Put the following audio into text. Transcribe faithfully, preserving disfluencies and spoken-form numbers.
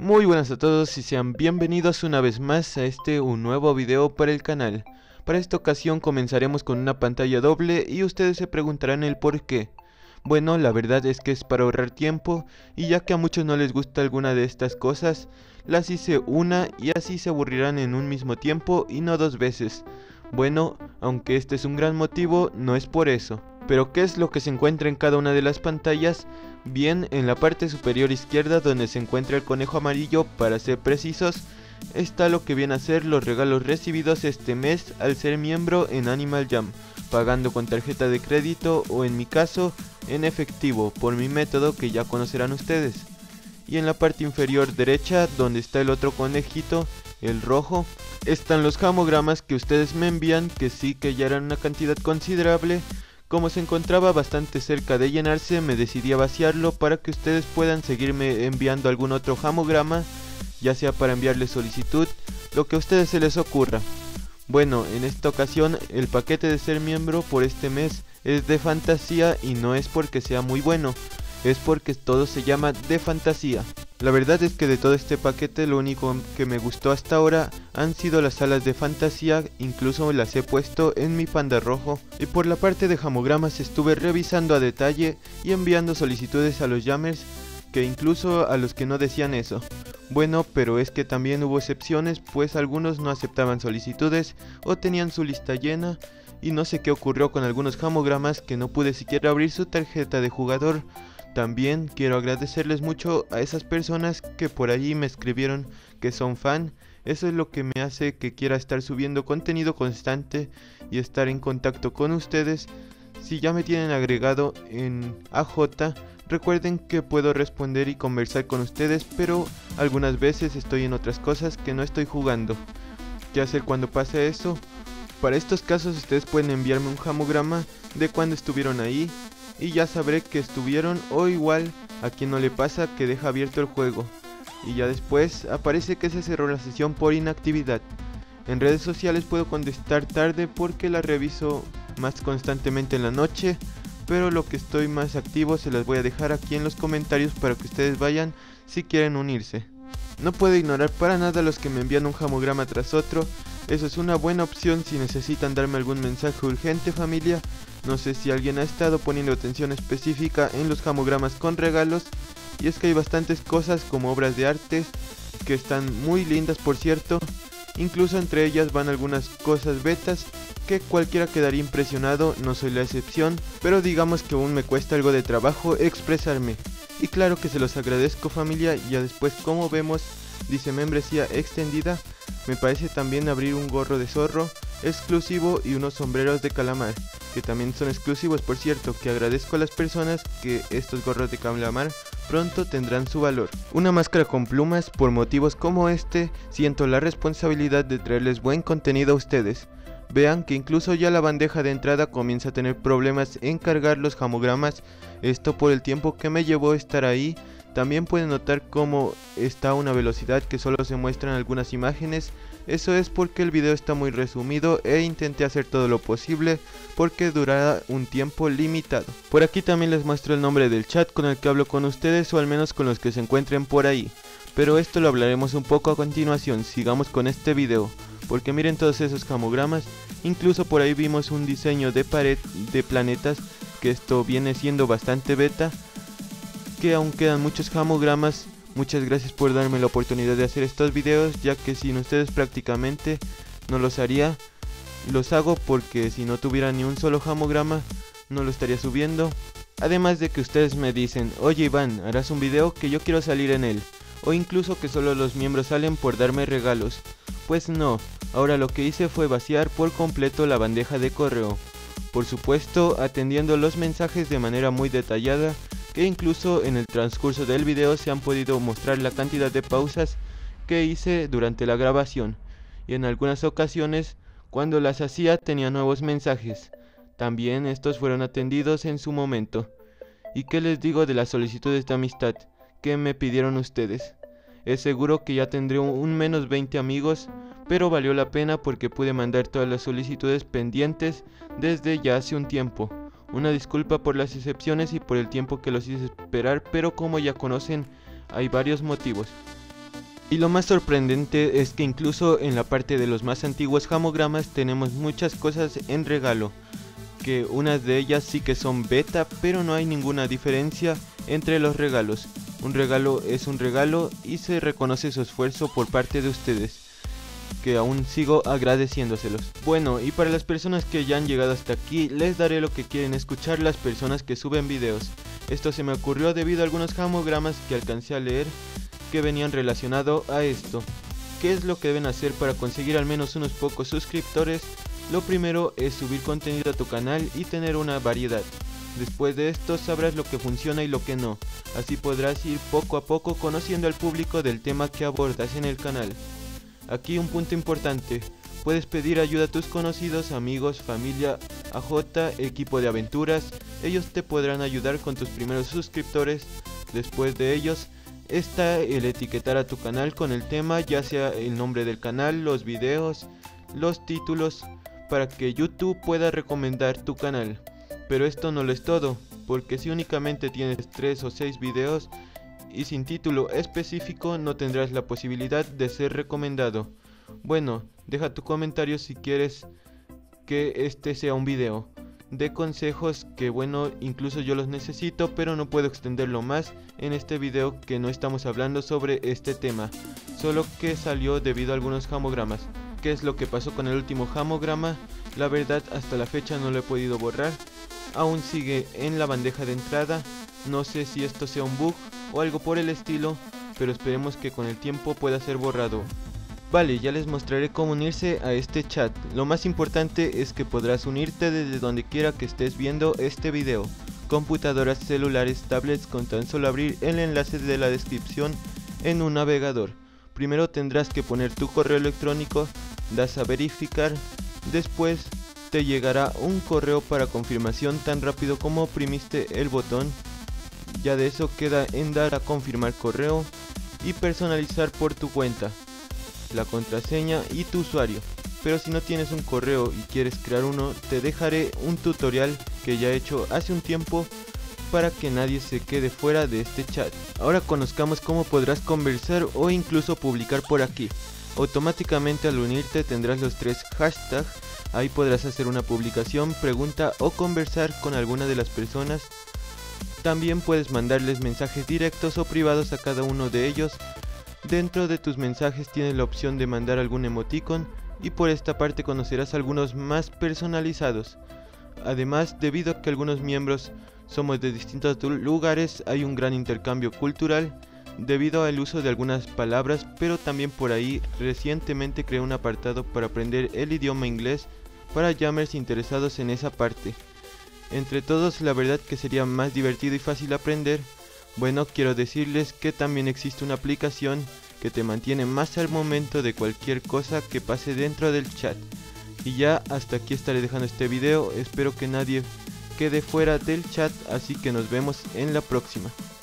Muy buenas a todos y sean bienvenidos una vez más a este un nuevo video para el canal. Para esta ocasión comenzaremos con una pantalla doble y ustedes se preguntarán el por qué. Bueno, la verdad es que es para ahorrar tiempo y ya que a muchos no les gusta alguna de estas cosas, las hice una y así se aburrirán en un mismo tiempo y no dos veces. Bueno, aunque este es un gran motivo, no es por eso. Pero ¿qué es lo que se encuentra en cada una de las pantallas? Bien, en la parte superior izquierda donde se encuentra el conejo amarillo, para ser precisos, está lo que viene a ser los regalos recibidos este mes al ser miembro en Animal Jam, pagando con tarjeta de crédito o en mi caso, en efectivo, por mi método que ya conocerán ustedes. Y en la parte inferior derecha, donde está el otro conejito, el rojo, están los jamogramas que ustedes me envían, que sí que ya eran una cantidad considerable. Como se encontraba bastante cerca de llenarse, me decidí a vaciarlo para que ustedes puedan seguirme enviando algún otro jamograma, ya sea para enviarles solicitud, lo que a ustedes se les ocurra. Bueno, en esta ocasión el paquete de ser miembro por este mes es de fantasía y no es porque sea muy bueno, es porque todo se llama de fantasía. La verdad es que de todo este paquete lo único que me gustó hasta ahora han sido las alas de fantasía, incluso las he puesto en mi panda rojo. Y por la parte de jamogramas estuve revisando a detalle y enviando solicitudes a los jammers, que incluso a los que no decían eso. Bueno, pero es que también hubo excepciones, pues algunos no aceptaban solicitudes o tenían su lista llena, y no sé qué ocurrió con algunos jamogramas que no pude siquiera abrir su tarjeta de jugador. También quiero agradecerles mucho a esas personas que por allí me escribieron que son fan. Eso es lo que me hace que quiera estar subiendo contenido constante y estar en contacto con ustedes. Si ya me tienen agregado en A J, recuerden que puedo responder y conversar con ustedes, pero algunas veces estoy en otras cosas que no estoy jugando. ¿Qué hacer cuando pase eso? Para estos casos ustedes pueden enviarme un jamograma de cuando estuvieron ahí y ya sabré que estuvieron, o igual a quien no le pasa que deja abierto el juego y ya después aparece que se cerró la sesión por inactividad. En redes sociales puedo contestar tarde porque la reviso más constantemente en la noche, pero lo que estoy más activo se las voy a dejar aquí en los comentarios para que ustedes vayan si quieren unirse. No puedo ignorar para nada a los que me envían un jamograma tras otro. Eso es una buena opción si necesitan darme algún mensaje urgente, familia. No sé si alguien ha estado poniendo atención específica en los jamogramas con regalos, y es que hay bastantes cosas como obras de arte que están muy lindas, por cierto. Incluso entre ellas van algunas cosas betas que cualquiera quedaría impresionado, no soy la excepción, pero digamos que aún me cuesta algo de trabajo expresarme. Y claro que se los agradezco, familia. Ya después, como vemos, dice membresía extendida. Me parece también abrir un gorro de zorro exclusivo y unos sombreros de calamar, que también son exclusivos, por cierto, que agradezco a las personas que estos gorros de calamar pronto tendrán su valor. Una máscara con plumas. Por motivos como este, siento la responsabilidad de traerles buen contenido a ustedes. Vean que incluso ya la bandeja de entrada comienza a tener problemas en cargar los jamogramas, esto por el tiempo que me llevó estar ahí. También pueden notar cómo está a una velocidad que solo se muestran algunas imágenes. Eso es porque el video está muy resumido e intenté hacer todo lo posible porque durará un tiempo limitado. Por aquí también les muestro el nombre del chat con el que hablo con ustedes, o al menos con los que se encuentren por ahí. Pero esto lo hablaremos un poco a continuación. Sigamos con este video, porque miren todos esos jamogramas. Incluso por ahí vimos un diseño de pared de planetas, que esto viene siendo bastante beta, que aún quedan muchos jamogramas. Muchas gracias por darme la oportunidad de hacer estos videos, ya que sin ustedes prácticamente no los haría. Los hago porque si no tuviera ni un solo jamograma no lo estaría subiendo. Además de que ustedes me dicen: oye Iván, harás un video, que yo quiero salir en él, o incluso que solo los miembros salen por darme regalos. Pues no, ahora lo que hice fue vaciar por completo la bandeja de correo, por supuesto atendiendo los mensajes de manera muy detallada, que incluso en el transcurso del video se han podido mostrar la cantidad de pausas que hice durante la grabación, y en algunas ocasiones cuando las hacía tenía nuevos mensajes. También estos fueron atendidos en su momento. ¿Y qué les digo de las solicitudes de amistad que me pidieron ustedes? Es seguro que ya tendré un menos veinte amigos, pero valió la pena porque pude mandar todas las solicitudes pendientes desde ya hace un tiempo. Una disculpa por las excepciones y por el tiempo que los hice esperar, pero como ya conocen, hay varios motivos. Y lo más sorprendente es que incluso en la parte de los más antiguos jamogramas tenemos muchas cosas en regalo, que unas de ellas sí que son beta, pero no hay ninguna diferencia entre los regalos. Un regalo es un regalo y se reconoce su esfuerzo por parte de ustedes, que aún sigo agradeciéndoselos. Bueno, y para las personas que ya han llegado hasta aquí, les daré lo que quieren escuchar las personas que suben videos. Esto se me ocurrió debido a algunos jamogramas que alcancé a leer que venían relacionados a esto. ¿Qué es lo que deben hacer para conseguir al menos unos pocos suscriptores? Lo primero es subir contenido a tu canal y tener una variedad. Después de esto sabrás lo que funciona y lo que no. Así podrás ir poco a poco conociendo al público del tema que abordas en el canal. Aquí un punto importante, puedes pedir ayuda a tus conocidos, amigos, familia, A J, equipo de aventuras. Ellos te podrán ayudar con tus primeros suscriptores. Después de ellos está el etiquetar a tu canal con el tema, ya sea el nombre del canal, los videos, los títulos, para que YouTube pueda recomendar tu canal. Pero esto no lo es todo, porque si únicamente tienes tres o seis videos y sin título específico no tendrás la posibilidad de ser recomendado. Bueno, deja tu comentario si quieres que este sea un video de consejos que bueno, incluso yo los necesito, pero no puedo extenderlo más en este video, que no estamos hablando sobre este tema, solo que salió debido a algunos jamogramas. ¿Qué es lo que pasó con el último jamograma? La verdad, hasta la fecha no lo he podido borrar, aún sigue en la bandeja de entrada. No sé si esto sea un bug o algo por el estilo, pero esperemos que con el tiempo pueda ser borrado. Vale, ya les mostraré cómo unirse a este chat. Lo más importante es que podrás unirte desde donde quiera que estés viendo este video. Computadoras, celulares, tablets, con tan solo abrir el enlace de la descripción en un navegador. Primero tendrás que poner tu correo electrónico, das a verificar, después te llegará un correo para confirmación tan rápido como oprimiste el botón. Ya de eso queda en dar a confirmar correo y personalizar por tu cuenta la contraseña y tu usuario. Pero si no tienes un correo y quieres crear uno, te dejaré un tutorial que ya he hecho hace un tiempo para que nadie se quede fuera de este chat. Ahora conozcamos cómo podrás conversar o incluso publicar por aquí. Automáticamente al unirte tendrás los tres hashtags. Ahí podrás hacer una publicación, pregunta o conversar con alguna de las personas. También puedes mandarles mensajes directos o privados a cada uno de ellos. Dentro de tus mensajes tienes la opción de mandar algún emoticon y por esta parte conocerás algunos más personalizados. Además, debido a que algunos miembros somos de distintos lugares, hay un gran intercambio cultural debido al uso de algunas palabras, pero también por ahí recientemente creé un apartado para aprender el idioma inglés para jammers interesados en esa parte. Entre todos, la verdad que sería más divertido y fácil aprender. Bueno, quiero decirles que también existe una aplicación que te mantiene más al momento de cualquier cosa que pase dentro del chat. Y ya hasta aquí estaré dejando este video, espero que nadie quede fuera del chat, así que nos vemos en la próxima.